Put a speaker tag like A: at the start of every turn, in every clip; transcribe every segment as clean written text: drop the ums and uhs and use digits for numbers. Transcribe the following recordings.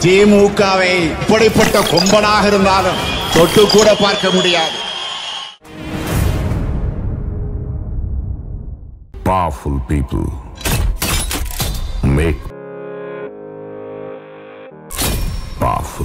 A: திமுகவை இப்படிப்பட்ட கொம்பனாக இருந்தாலும் தொட்டு கூட பார்க்க முடியாது.
B: Powerful people make powerful.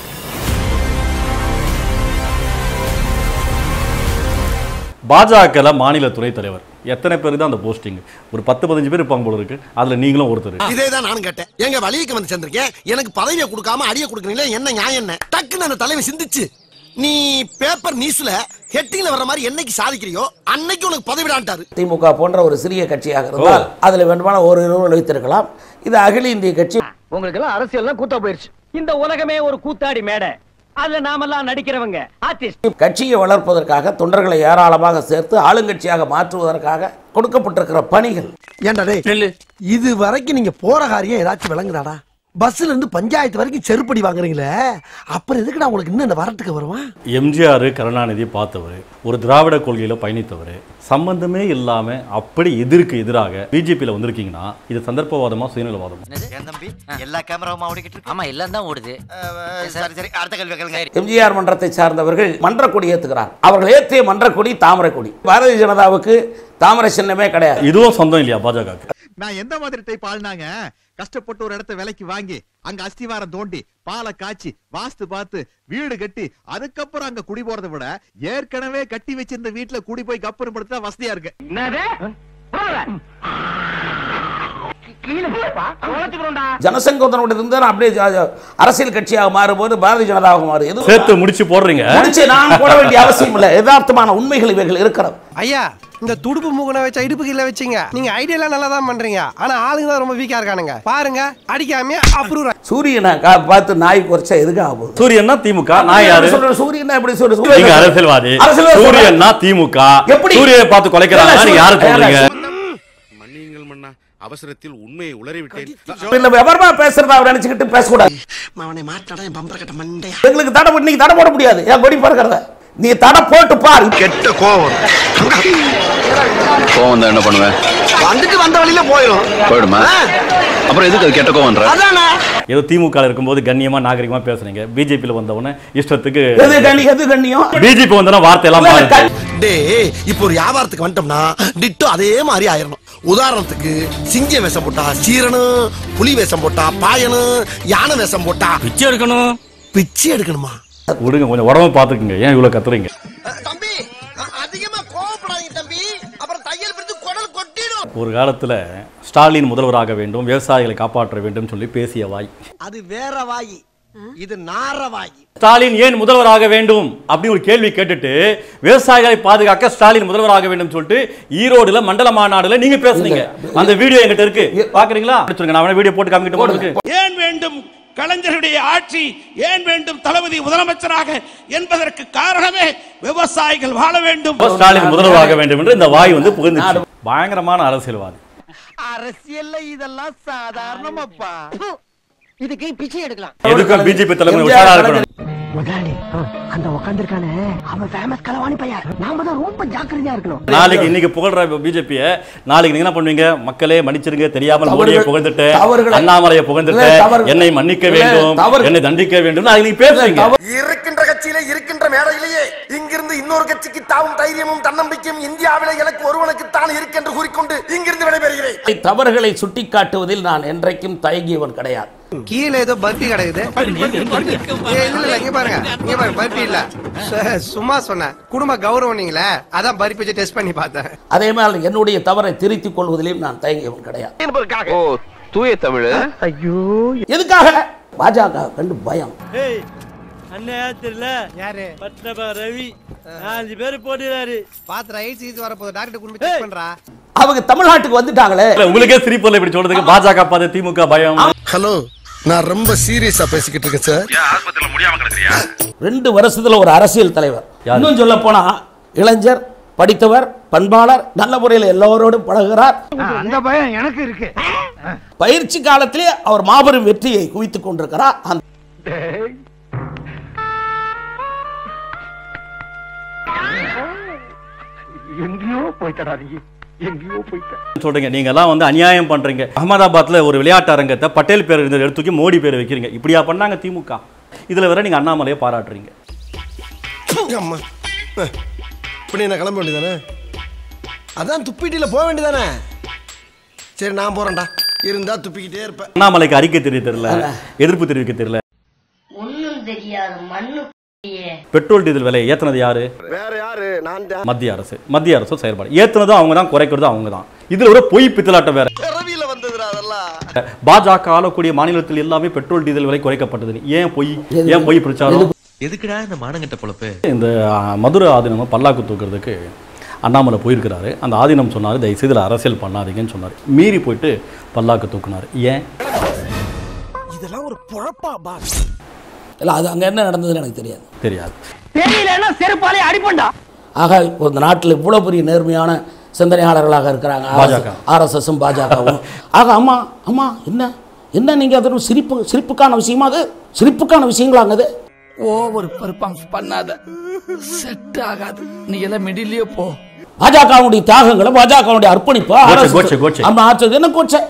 C: பாஜக மாநில துணைத் தலைவர் எத்தனை பேர் தான் அந்த போஸ்டிங்? ஒரு 10-15 பேர் இருப்பாங்க போல இருக்கு. அதுல நீங்களும் ஒருத்தர்.
D: இதேதான் நானும் கேட்டேன். எங்க வலிக்கு வந்து சேர்ந்திருக்கேன், எனக்கு பதவியை கொடுக்காம அடியை கொடுக்கறீங்களே, என்ன நியாயம் என்ன? டக்குன்னு அந்த தலைமை சிந்திச்சு, நீ பேப்பர் நியூஸ்ல ஹெட்டிங்ல வர்ற மாதிரி என்னைக்கு சாதிக்கிறியோ அன்னைக்கு உனக்கு பதவிடான்ட்டாரு.
E: திமுக போன்ற ஒரு சிறிய கட்சியாக இருந்தால் அதுல வேண்டுமான ஒரு இருவர் வைத்திருக்கலாம். இது அகில இந்திய கட்சி.
F: உங்களுக்கு எல்லாம் அரசியல் கூத்தா போயிருச்சு. இந்த உலகமே ஒரு கூத்தாடி மேடை. அதுல நாமெல்லாம் நடிக்கிறவங்க ஆர்டிஸ்ட்.
E: கட்சியை வளர்ப்பதற்காக தொண்டர்களை ஏராளமாக சேர்த்து ஆளுங்கட்சியாக மாற்றுவதற்காக கொடுக்கப்பட்டிருக்கிற பணிகள்.
D: ஏன்டா டேய், இது வரைக்கும் நீங்க போற காரியம் ஏதாச்சும் விளங்குதாடா? பஸ்ல இருந்து பஞ்சாயத்து வரைக்கும் செருப்படி வாங்குறீங்களே, அப்புறம் எதுக்குடா உங்களுக்கு இன்னும் இந்த வரட்டுக்கு வருவான்?
C: எம்ஜிஆர் கருணாநிதி பார்த்தவர், ஒரு திராவிட கொள்கையில பயணித்தவர், சம்பந்தமே இல்லாம அப்படி எதிராக பிஜேபியில வந்திருக்கீங்கன்னா இது சந்தர்ப்பவாதமா சுயநலவாதமா?
F: எல்லா கேமராவும் ஓடிக்கிட்டு இருக்கு. ஆமா, எல்லாம் தான் ஓடுது. சரி சரி, அடுத்த கேள்வி கேளுங்க.
E: எம்ஜிஆர் மன்றத்தை சார்ந்தவர்கள் மன்றக்கொடி ஏத்துக்கிறார். அவர்கள் ஏற்றிய மன்றக்கொடி தாமரை கொடி. பாரதிய ஜனதாவுக்கு தாமரை சின்னமே கிடையாது.
C: இதுவும் சொந்தம் இல்லையா பாஜக?
G: நான் எந்த மாதிரி டைப் ஆள்னாங்க? கஷ்டப்பட்டு ஒரு இடத்த விலைக்கு வாங்கி அங்க அஸ்திவாரம் தோண்டி பாலை காய்ச்சி வாஸ்து பார்த்து வீடு கட்டி அதுக்கப்புறம் அங்க குடி போறதை விட ஏற்கனவே கட்டி வச்சிருந்த வீட்டுல குடி போய் கப்புறம் படுத்தா வசதியா இருக்கு.
E: ஜனசங்கோதனோட இருந்து அப்படியே அரசியல் கட்சியாக மாறும்போது பாரதிய ஜனதாவாக மாறும்.
C: சேர்த்து முடிச்சு போடுறீங்க.
E: நான் போட வேண்டிய அவசியம் இல்லை. யதார்த்தமான உண்மைகள் இவைகள் இருக்கிறது.
H: ஐயா, இந்த துடுப்பு மூக்கனை வச்சா இடுப்பு கீழ வச்சீங்க. நீங்க ஐடியாலாம் நல்லா தான் பண்றீங்க. ஆனா ஆளுங்க தான் ரொம்ப வீக்கா இருக்கானுங்க. பாருங்க, அடிக்காம அப்ரூவ்.
E: சூரியனை பார்த்து நாய் குறைச்சா எதுக்கு ஆகும்?
C: சூரியன்னா திமுக, நான் யாரு?
E: சூரியனா எப்படி சொல்றது?
C: நீங்க அரசியல்வாதி. சூரியன்னா திமுக. சூரியனை பார்த்து கொலைக்கிறாங்க, நீங்க யாரு சொல்றீங்க?
B: மன்னியுங்கள் மன்னா, அவசரத்தில் உண்மையை உளறிவிட்டேன்.
E: இல்ல விவரமா பேசுறதா அவர் நினைச்சுக்கிட்டு பேசக்கூடாது.
D: அவனை மாட்டாடா என் பம்பர கட்ட மண்டையா.
E: எங்களுக்கு தடை இன்னைக்கு தடை போட முடியாது. ஏன் கொடி பறக்கிறத நீ தடை போட்டு பாரு.
D: கெட்ட கோவம்
I: கோவம் தான் என்ன பண்ணுவேன்?
D: வந்துட்டு வந்த வழியில
I: போயிடுமா? அப்புறம் எதுக்கு அது கெட்ட கோவம்ன்ற?
C: ஏதோ திமுக இருக்கும்போது கண்ணியமா நாகரிகமா பேசுறீங்க, பிஜேபியில வந்தவன இஷ்டத்துக்கு
E: எது கண்ணியம்?
C: பிஜேபி வந்தனா வார்த்தை எல்லாம் மாறுது.
D: டேய், இப்போ ஒரு வியாபாரத்துக்கு வந்துட்டோம்னா டிட்டோ அதே மாதிரி ஆயிரணும். உதாரணத்துக்கு சிங்க வேஷம் போட்டா சீரனும், புலி வேஷம் போட்டா பாயனும், யானை வேஷம் போட்டா
C: பிச்சை எடுக்கணும்.
D: பிச்சை எடுக்கணுமா?
C: விடுங்க, கொஞ்சம் உடம்பு பாத்துக்குங்க. ஏன் இவ்வளவு கத்துறீங்க?
D: தம்பி, அதிகமா கோவப்படாதீங்க தம்பி, அப்புறம் தையல் பிடித்து குடல் கொட்டிடும்.
C: ஒரு காலத்துல ஸ்டாலின் முதல்வராக வேண்டும், விவசாயிகளை காப்பாற்ற வேண்டும் சொல்லி பேசிய வாய்.
D: அது வேற வாய், இது நார வாய்.
C: ஸ்டாலின் ஏன் முதல்வராக வேண்டும் அப்படி ஒரு கேள்வி கேட்டுட்டு விவசாயிகளை பாதுகாக்க ஸ்டாலின் முதல்வராக வேண்டும் சொல்லிட்டு ஈரோடுல மண்டல மாநாடுல நீங்க பேசுனீங்க. அந்த வீடியோ என்கிட்ட இருக்கு, பாக்குறீங்களா? நான் அவன வீடியோ போட்டு காமிக்கிட்டு.
A: ஏன் வேண்டும் கலைஞருடைய ஆட்சி, ஏன் வேண்டும் தளபதி முதலமைச்சராக என்பதற்கு காரணமே விவசாயிகள் வாழ வேண்டும்,
C: ஸ்டாலின் முதல்வராக வேண்டும் என்று இந்த வாய் வந்து புகுந்துச்சு. பயங்கரமான அரசியல்வாதி.
F: அரசியல்ல இதெல்லாம் சாதாரணமாப்பா. இதுக்கு பிச்சை எடுக்கலாம்.
C: எதுக்கும் பிஜேபி தலைமை உஷாரா இருக்கணும்.
F: முதலாளி, அந்த உட்கார்ந்திருக்கானே அவன் ஃபேமஸ் கலவாணி பையன். நாம தான் ரொம்ப ஜாக்கிரதையா இருக்கணும்.
C: நாளைக்கு இன்னைக்கு புகழ்ற பிஜேபியை நாளைக்கு நீங்க என்ன பண்ணுவீங்க? மக்களே மன்னிச்சிருங்க, தெரியாமல் மோடியை புகழ்ந்துட்டு, அண்ணாமலையை புகழ்ந்துட்டு, என்னை மன்னிக்க வேண்டும், என்னை தண்டிக்க வேண்டும் நீங்க பேசுறீங்க.
D: இருக்கின்ற கட்சியிலே இருக்கின்ற மேடையிலேயே இங்கிருந்து இன்னொரு கட்சிக்கு தாவும் தைரியமும் தன்னம்பிக்கையும் இந்தியாவிலே எனக்கு ஒருவனுக்கு தான் இருக்கென்று கூறிக்கொண்டு இங்கிருந்து விடைபெறுகிறேன்.
E: தவறுகளை சுட்டிக்காட்டுவதில் நான் என்றைக்கும் தயங்கியவன் கிடையாது.
H: கீழே ஏதோ பர்பி கிடக்குது. இல்ல இங்க பாருங்க, இங்க பாருங்க, பர்பி இல்ல, சும்மா சொன்னேன். குடும்ப கௌரவம் நீங்களே, அதான் பர்பி வச்சு டெஸ்ட் பண்ணி பார்த்தேன்.
E: அதே மாதிரி என்னுடைய தவறை திருத்திக் கொள்வதிலும் நான் தயங்கியவன் கிடையாது.
I: ஓ, தூய தமிழ்.
F: ஐயோ,
E: எதுக்காக? பாஜக கண்டு பயம்.
H: அண்ணா தெரியல யாரு? பத்மபா ரவி 5 பேர் போடுறாரு. பாத்து ரைட் சீஸ் வரப்போது டாக்டர் கொண்டு போய் செக் பண்றா.
E: அவங்க தமிழ்நாட்டுக்கு வந்துட்டாங்களே.
C: உங்களுக்கே சிரிப்பு இப்படி சொல்றதுக்கு பாஜக பார்த்து திமுக பயம்.
D: ஹலோ, நான் ரொம்ப சீரியஸா பேசிக்கிட்டு இருக்கேன் சார்.
B: ஆஸ்பத்திரியில முடியாம கிடக்குறியா?
E: 2 வருஷத்துல ஒரு அரசியல் தலைவர். இன்னும் சொல்ல போனா இளைஞர், படித்தவர், பண்பாளர், நல்ல முறையில் எல்லோரோடும் பழகுகிறார்.
F: அந்த பயம் எனக்கு இருக்கு.
E: பயிற்சி காலத்திலே அவர் மாபெரும் வெற்றியை குவித்துக் கொண்டிருக்கிறார்.
F: எங்கேயோ போய்த்தடா நீ.
C: சொல்றீங்க நீங்க எல்லாம் வந்து அநியாயம் பண்றீங்க. அகமதாபாத்ல ஒரு விளையாட்டு அரங்கத்தை பட்டேல் பேர் எடுத்து தூக்கி மோடி பேர் வைக்கிறீங்க. இப்படியா பண்ணாங்க திமுக? இதுல வேற நீங்க அண்ணாமலையை பாராட்டுறீங்க.
D: அம்மா இப்படி நான் கிளம்ப வேண்டியதானே? அதான் துப்பிட்டில போக வேண்டியதானே? சரி நான் போறேன்டா. இருந்தா துப்பிக்கிட்டே இருப்பேன்.
C: அண்ணாமலைக்கு அறிக்கை தெரியல, எதிர்ப்பு தெரிவிக்க தெரியல.
J: ஒண்ணும் தெரியாது மண்ணு.
C: பெட்ரோல் டீசல் விலை ஏத்துனது யாரு?
D: வேற யாரு? நான் தான்.
C: மத்திய அரசு. மத்திய அரசு செயல்பாடு ஏத்துனதும் அவங்க தான், குறைக்கிறதும் அவங்க தான். இதுல ஒரு பொய் பித்தலாட்டம் வேற.
D: ரவியில வந்ததுடா அதெல்லாம்.
C: பாஜக ஆளக்கூடிய மாநிலத்தில் எல்லாமே பெட்ரோல் டீசல் விலை குறைக்கப்பட்டது. ஏன் பொய் பிரச்சாரம்?
K: எதுக்குடா இந்த மானங்கட்ட பொழப்பு?
C: இந்த மதுரை ஆதீனம் பல்லாக்கு தூக்குறதுக்கு அண்ணாமலை போயிருக்கிறாரு. அந்த ஆதீனம் சொன்னாரு தயவு செய்து அரசியல் பண்ணாதீங்கன்னு சொன்னாரு. மீறி போயிட்டு பல்லாக்கு தூக்குனாரு. ஏன்?
D: இதெல்லாம் ஒரு பொழப்பா பாஸ்?
E: இல்லை, அது அங்கே என்ன நடந்ததுன்னு எனக்கு தெரியாது.
F: தெரியலன்னா செருப்பாலே அடிப்பண்டா.
E: ஆக இந்த நாட்டில் இவ்வளோ பெரிய நேர்மையான சிந்தனையாளர்களாக இருக்கிறாங்க ஆர்எஸ்எஸும் பாஜகவும். ஆக அம்மா அம்மா என்ன என்ன நீங்கள் அது சிரிப்புக்கான விஷயமா? அது சிரிப்புக்கான விஷயங்களாங்க.
L: ஓவர் பெர்ஃபார்மன்ஸ் பண்ணாத, செட் ஆகாது. நீ எல்லாம் மிடிலே போ.
E: பாஜகவுடைய தியாகங்களை, பாஜகவுடைய அர்ப்பணிப்பு நம்ம ஆற்றது என்ன கோச்சை?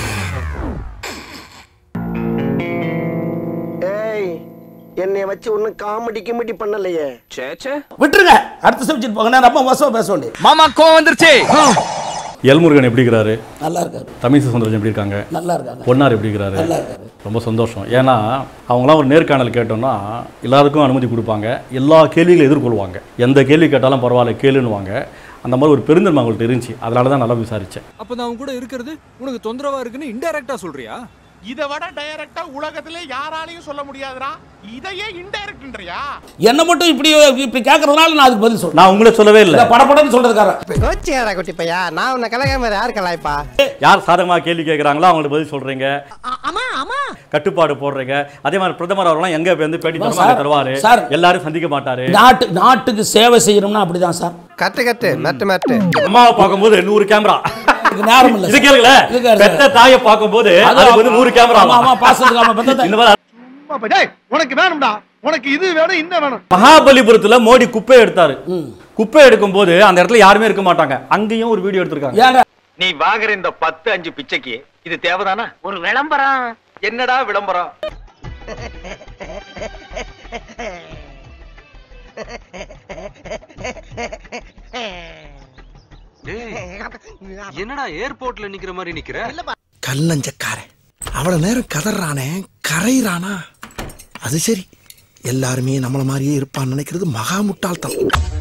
D: என்னைய வச்சு ஒன்னும் காமெடி பண்ணலையே.
E: விட்டுருங்க, அடுத்த சப்ஜெக்ட் போங்க. நான் ரொம்ப மோசமா பேச வேண்டிய
K: மாமா கோவம் வந்துருச்சு.
C: எல்முருகன் எப்படி இருக்கிறாரு?
E: நல்லா இருக்காரு.
C: தமிழிசை சவுந்தரராஜன் எப்படி இருக்காங்க?
E: நல்லா இருக்காங்க.
C: பொன்னார் எப்படி இருக்கிறாரு?
E: நல்லா இருக்காரு.
C: ரொம்ப சந்தோஷம். ஏன்னா அவங்களாம் ஒரு நேர்காணல் கேட்டோம்னா எல்லாருக்கும் அனுமதி கொடுப்பாங்க, எல்லா கேள்விகளும் எதிர்கொள்வாங்க. எந்த கேள்வி கேட்டாலும் பரவாயில்ல கேளுன்னுவாங்க. அந்த மாதிரி ஒரு பெருந்தன்மை அவங்கள்ட்ட இருந்துச்சு. அதனால தான் நல்லா விசாரிச்சேன்.
K: அப்ப நான் கூட இருக்கிறது உனக்கு தொந்தரவா இருக்குன்னு இன்டைரக்டா சொல்றியா?
A: இதை விட டைரக்டா உலகத்திலே யாராலையும் சொல்ல முடியாதுடா. இதையே இன்டைரக்ட்ன்றியா?
E: என்ன மட்டும் இப்படி கேட்கறதுனால நான் அதுக்கு பதில் சொல்றேன்.
C: நான் உங்களை சொல்லவே இல்லை.
E: படப்படன்னு சொல்றதுக்கார
H: கோச்சியாரா குட்டி பையா, நான் உன்னை கலகாம யார் கலாய்ப்பா?
C: யார் சாதகமா கேள்வி கேட்கறாங்களோ அவங்களுக்கு பதில் சொல்றீங்க, கட்டுப்பாடு போடுறீங்க. அதே மாதிரி பிரதமர் அவர்களாம் எங்க வந்து பேட்டி தருவாரு, எல்லாரும் சந்திக்க மாட்டாரு.
E: நாட்டுக்கு சேவை செய்யணும்னா அப்படிதான் சார்.
H: கட்டு மெட்டு
C: அம்மாவை பார்க்கும்போது 100 கேமரா.
E: நேரம் இல்ல.
C: இது கேளுங்களே, பெத்த தாயை பார்க்கும்போது அது வந்து 100 கேமரா.
E: ஆமா பாசத்துக்காம பெத்த
C: இந்த மாதிரி
G: உனக்கு வேணும்டா, உனக்கு இது வேணும் இந்த வேணும்.
C: மகாபலிபுரத்துல மோடி குப்பை எடுத்தாரு. குப்பை எடுக்கும் போது அந்த இடத்துல யாருமே இருக்க மாட்டாங்க. அங்கேயும் ஒரு வீடியோ எடுத்திருக்காங்க.
F: நீ வாங்குற இந்த 10-5 பிச்சைக்கு இது தேவைதானா? ஒரு விளம்பரம். என்னடா விளம்பரம்?
K: என்னடா ஏர்போர்ட்ல நிக்கிற மாதிரி நிக்கிற?
D: கல்லஞ்சக்காரன் அவ்வளவு நேரம் கதறானே, கரையிறானா? அது சரி, எல்லாருமே நம்மள மாதிரியே இருப்பான்னு நினைக்கிறது மகா முட்டாள்தனம்.